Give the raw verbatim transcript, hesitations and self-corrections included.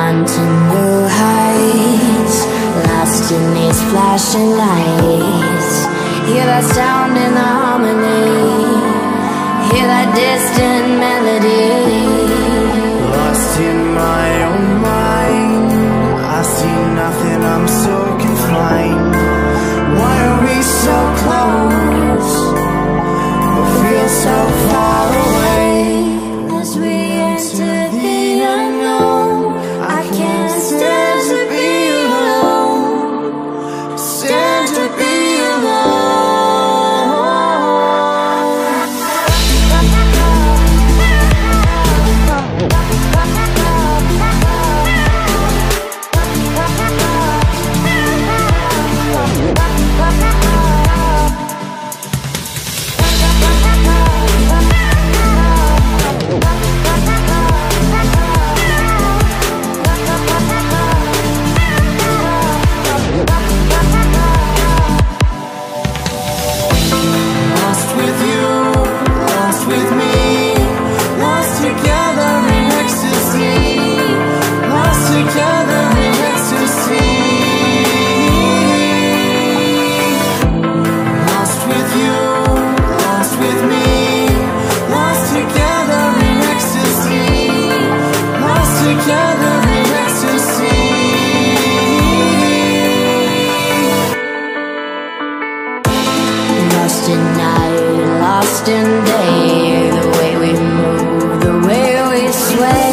on to new heights, lost in these flashing lights. Hear that sound in the harmony, hear that distant melody. Lost in my own mind, I see nothing, I'm so confined. Why are we so close, but feel so far away? As we enter the unknown, I can't stand to be alone, stand to be alone. Lost in night, lost in day, the way we move, the way we sway.